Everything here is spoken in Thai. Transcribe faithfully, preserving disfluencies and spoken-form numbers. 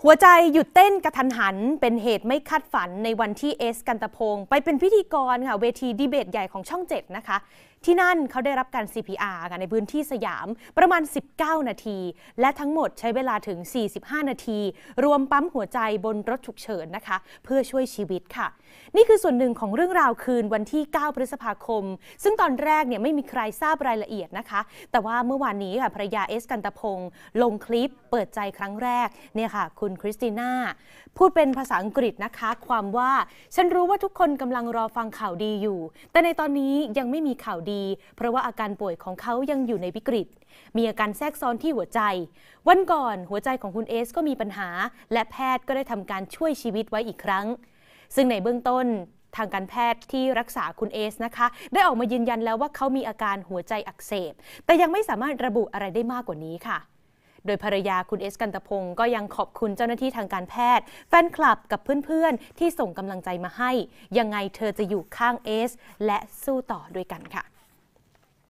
หัวใจหยุดเต้นกระทันหันเป็นเหตุไม่คาดฝันในวันที่เอสกันตะพงศ์ไปเป็นพิธีกรค่ะเวทีดีเบตใหญ่ของช่องเจ็ดนะคะที่นั่นเขาได้รับการ ซี พี อาร์ ค่ะในพื้นที่สยามประมาณสิบเก้านาทีและทั้งหมดใช้เวลาถึงสี่สิบห้านาทีรวมปั๊มหัวใจบนรถฉุกเฉินนะคะเพื่อช่วยชีวิตค่ะนี่คือส่วนหนึ่งของเรื่องราวคืนวันที่เก้าพฤษภาคมซึ่งตอนแรกเนี่ยไม่มีใครทราบรายละเอียดนะคะแต่ว่าเมื่อวานนี้ค่ะภรรยาเอสกันตะพงศ์ลงคลิปเปิดใจครั้งแรกเนี่ยค่ะคุณคริสติน่าพูดเป็นภาษาอังกฤษนะคะความว่าฉันรู้ว่าทุกคนกำลังรอฟังข่าวดีอยู่แต่ในตอนนี้ยังไม่มีข่าวดีเพราะว่าอาการป่วยของเขายังอยู่ในวิกฤตมีอาการแทรกซ้อนที่หัวใจวันก่อนหัวใจของคุณเอสก็มีปัญหาและแพทย์ก็ได้ทำการช่วยชีวิตไว้อีกครั้งซึ่งในเบื้องต้นทางการแพทย์ที่รักษาคุณเอสนะคะได้ออกมายืนยันแล้วว่าเขามีอาการหัวใจอักเสบแต่ยังไม่สามารถระบุอะไรได้มากกว่านี้ค่ะโดยภรรยาคุณเอสกันตะพงศ์ก็ยังขอบคุณเจ้าหน้าที่ทางการแพทย์แฟนคลับกับเพื่อนๆที่ส่งกำลังใจมาให้ยังไงเธอจะอยู่ข้างเอสและสู้ต่อด้วยกันค่ะ